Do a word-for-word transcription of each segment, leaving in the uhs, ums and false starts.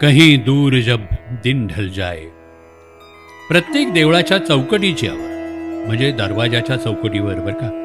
कहीं दूर जब दिन ढल जाए. प्रत्येक देवळाच्या चौकटीची आवड म्हणजे दरवाजाच्या चौकटीवर बर का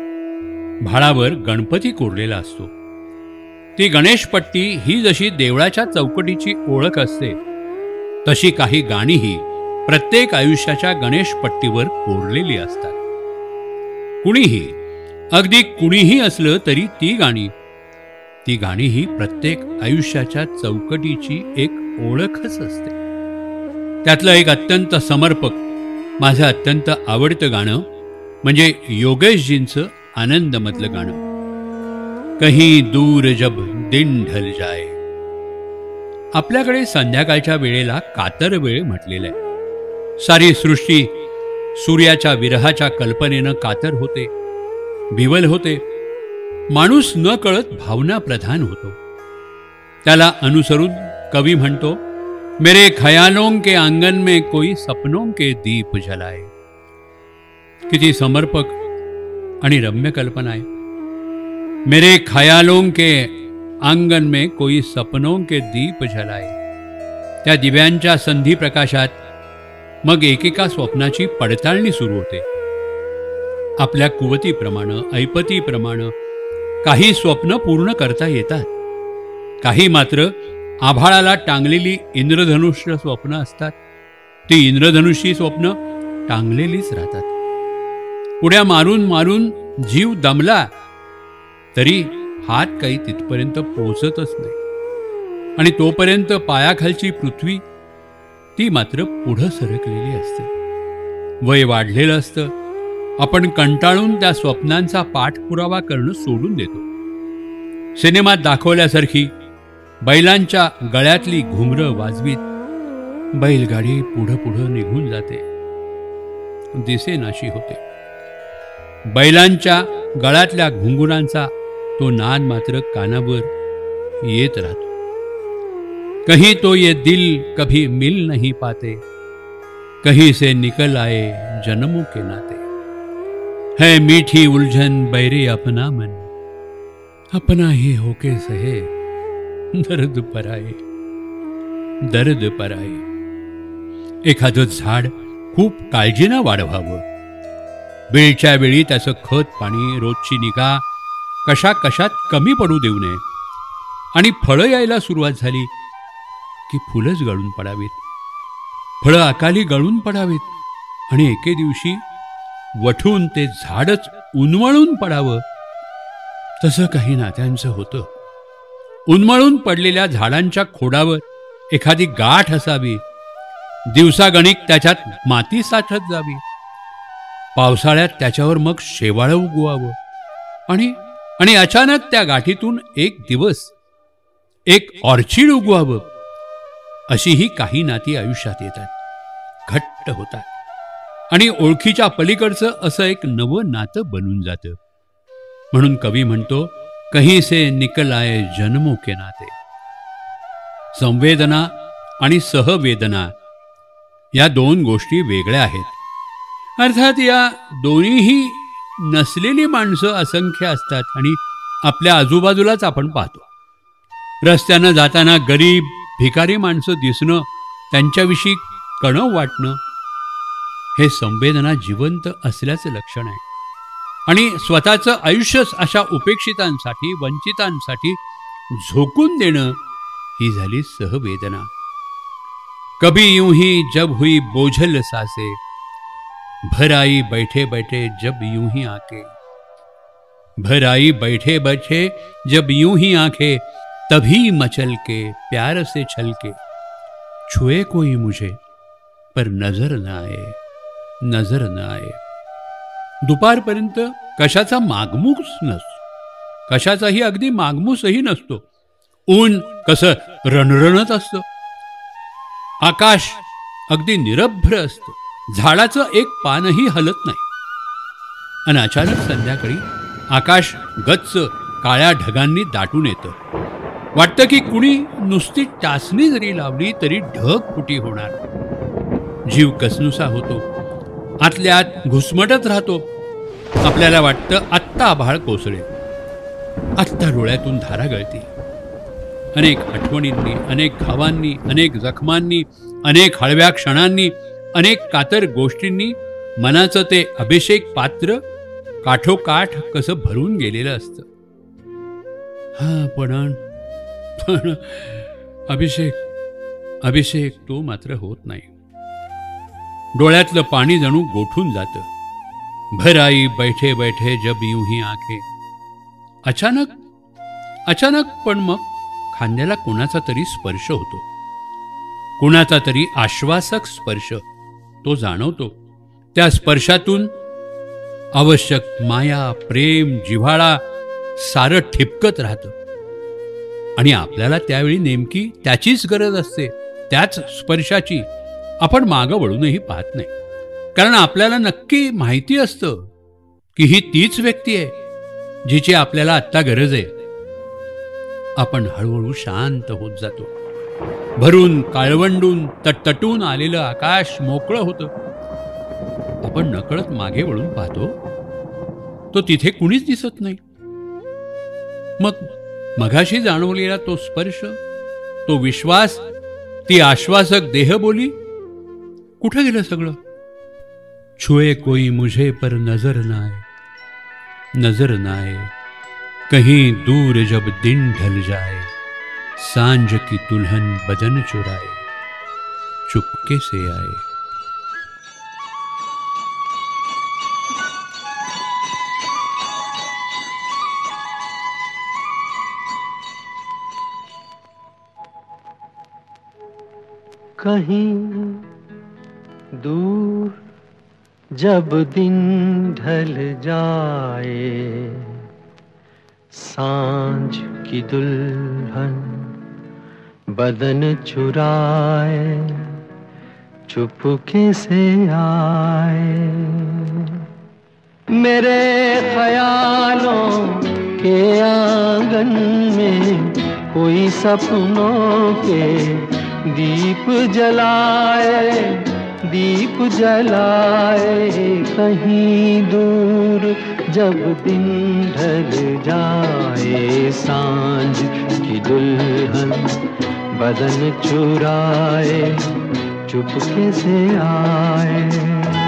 भाळावर गणपती कोरलेला असतो. ती गणेशपट्टी ही जशी देवळाच्या चौकटीची ओळख असते तशी काही गाणीही प्रत्येक आयुष्याच्या गणेशपट्टीवर कोरलेली असतात. कुणीही अगदी कुणीही असलं तरी ती गाणी ती गाणी ही प्रत्येक आयुष्याच्या चौकटीची एक ओळखच असते. त्यातलं एक अत्यंत समर्पक माझं अत्यंत आवडतं गाणं म्हणजे योगेशजींचं आनंदमधलं गाणं कहीं दूर जब दिन ढल जाए. आपल्याकडे संध्याकाळच्या वेळेला कातर वेळ म्हटलेलं आहे. सारी सृष्टी सूर्याच्या विरहाच्या कल्पनेनं कातर होते, विवल होते. माणूस न कळत भावना प्रधान होतो. त्याला अनुसरून कवी म्हणतो मेरे ख्यालों के आंगन में कोई सपनों के दीप जलाए. किती समर्पक आणि रम्य कल्पना आहे. मेरे ख्यालों के आंगन में कोई सपनों के दीप जलाए. त्या दिव्यांच्या संधी प्रकाशात मग एकेका स्वप्नाची पडताळणी सुरू होते. आपल्या कुवतीप्रमाणे ऐपतीप्रमाणे काही स्वप्न पूर्ण करता येतात, काही मात्र आभाळाला टांगलेली इंद्रधनुष्य स्वप्न असतात. ती इंद्रधनुष्यी स्वप्न टांगलेलीच राहतात. उड्या मारून मारून जीव दमला तरी हात काही तिथपर्यंत पोहोचतच नाही आणि तोपर्यंत पायाखालची पृथ्वी ती मात्र पुढं सरकलेली असते. वय वाढलेलं असतं. आपण कंटाळून त्या स्वप्नांचा पाठपुरावा करणं सोडून देतो. सिनेमात दाखवल्यासारखी बैलांच्या गळ्यातली घुंगरं वाजवीत बैलगाडी पुढं पुढं निघून जाते, दिसेनाशी होते. बैलांच्या गळ्यातल्या घुंगुरांचा तो नाद मात्र कानावर येत राहतो. कहीं तो ये दिल कभी मिल नहीं पाते, कहीं से निकल आए जन्मों के नाते. है मीठी उलझन बैरे अपना मन, अपना ही होके सहे दर्द पराए, दर्द पराए. एखादं झाड खूप काळजीनं वाढवावं. वेळच्या वेळी त्याचं खत पाणी रोजची निगा कशा कशात कमी पडू देऊ नये. आणि फळं यायला सुरुवात झाली की फुलंच गळून पडावीत, फळं अकाली गळून पडावीत आणि एके दिवशी वठून ते झाडच उन्मळून पडावं. तसं काही नात्यांचं होतं. उन्मळून पडलेल्या झाडांच्या खोडावर एखादी गाठ असावी, दिवसागणिक त्याच्यात माती साठत जावी, पावसाळ्यात त्याच्यावर मग शेवाळं उगवावं आणि आणि अचानक त्या गाठीतून एक दिवस एक ऑर्चिड उगवावं. अशी ही काही नाती आयुष्यात येतात, घट्ट होतात आणि ओळखीच्या पलीकडचं असं एक नवं नातं बनून जातं. म्हणून कवी म्हणतो कहीं से निकल आए जन्मों के नाते. संवेदना आणि सहवेदना या दोन गोष्टी वेगळ्या आहेत. अर्थात या दोन्हीही नसलेली माणसं असंख्य असतात आणि आपल्या आजूबाजूलाच आपण पाहतो. रस्त्यानं जाताना गरीब भिकारी माणसं दिसणं, त्यांच्याविषयी कणव वाटणं हे संवेदना जिवंत असल्याचं लक्षण आहे. आणि स्वतःचं आयुष्यच अशा उपेक्षितांसाठी वंचितांसाठी झोकून देणं ही झाली सहवेदना. कभी यूं ही जब हुई बोझल सासे, भर आई बैठे बैठे जब यूं ही आके, भर आई बैठे बैठे जब यूं ही आंखें, तभी मचल के प्यार से छल के, छुए कोई मुझे पर नजर न आए, नजर न आए. दुपारपर्यंत कशाचा मागमूस नसतो, कशाचाही अगदी मागमूसही नसतो. ऊन कसं रणरणत असतं, आकाश अगदी निरभ्र असतं, झाडाचं एक पानही हलत नाही. आणि अचानक संध्याकाळी आकाश गच्च काळ्या ढगांनी दाटून येतं. वाटतं की कुणी नुसती टाचणी जरी लावली तरी ढग फुटी होणार. जीव कसनुसा होतो, आतल्या आत घुसमटत राहतो. आपल्याला वाटतं आत्ता आभाळ कोसळेल, आत्ता डोळ्यातून धारा गळती. अनेक आठवणींनी, अनेक घावांनी, अनेक जखमांनी, अनेक हळव्या क्षणांनी, अनेक कातर गोष्टींनी मनाचं ते अभिषेक पात्र काठोकाठ कसं भरून गेलेलं असतं. हा पण पण अभिषेक अभिषेक तो मात्र होत नाही. डोळ्यातलं पाणी जणू गोठून जातं. भर आई बैठे बैठे जब यूं ही आंखें. अचानक अचानक पण मग खांद्याला कोणाचा तरी स्पर्श होतो. कोणाचा तरी आश्वासक स्पर्श तो जाणवतो. त्या स्पर्शातून आवश्यक माया, प्रेम, जिव्हाळा सारं ठिपकत राहतं. आणि आपल्याला त्यावेळी नेमकी त्याचीच गरज असते, त्याच स्पर्शाची. आपण मागं वळूनही पाहत नाही, कारण आपल्याला नक्की माहिती असतं की ही तीच व्यक्ती आहे जिची आपल्याला आत्ता गरज आहे. आपण हळूहळू शांत होत जातो. भरून काळवंडून तटतटून आलेलं आकाश मोकळं होतं. आपण नकळत मागे वळून पाहतो, तो तिथे कुणीच दिसत नाही. मग मघाशी जाणवलेला तो स्पर्श, तो विश्वास, ती आश्वासक देहबोली कुठे गेलं सगळं? छुए कोई मुझे पर नजर ना आए, नजर ना आए, कहीं दूर जब दिन ढल जाए, सांझ की दुल्हन बदन चुराए, चुपके से आए. कहीं दूर जब दिन ढल जाए, सांझ की दुल्हन बदन चुराए, चुपके से आए. मेरे ख्यालों के आंगन में कोई सपनों के दीप जलाए, दीप जलाए. कहीं दूर जब दिन ढल जाए, सांझ की दुल्हन बदन चुराए, चुपके से आए.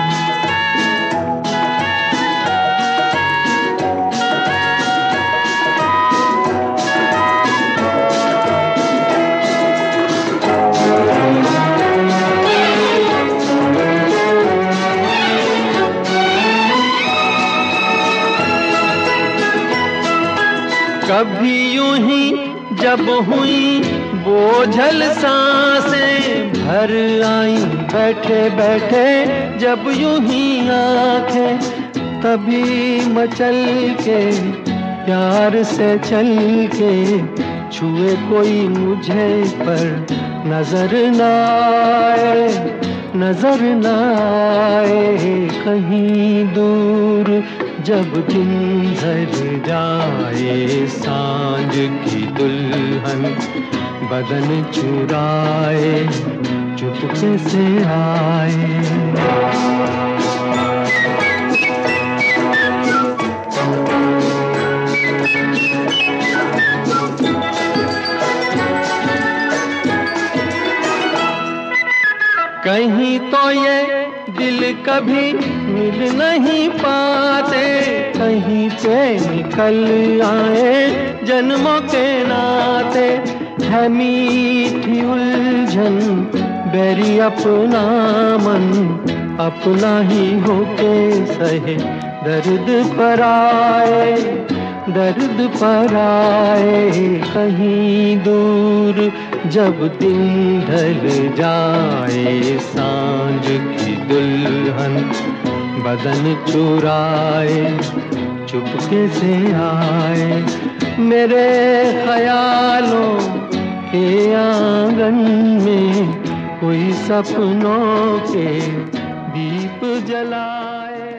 कभी यूं ही जब हुई बोझल सांसें भर आई, बैठे बैठे जब यूं ही आंखें, तभी मचल के प्यार से चल के छुए कोई मुझे पर नजर ना आए, नजर ना आए. कहीं दूर जब दिन ढल जाए, सांझ की दुल्हन बदन चुराए, चुपके से आए. कहीं तो ये दिल कभी मिल नहीं पाते, कहीं पे निकल आए जन्मों के नाते. है मीठी उलझन बेरी अपना मन, अपना ही होके सहे दर्द पर आए, दर्द पर आए. कहीं दूर जब दिन ढल जाए, सांझ की दुल्हन बदन चुराए, चुपके से आए. मेरे ख्यालों के आंगन में कोई सपनों के दीप जलाए.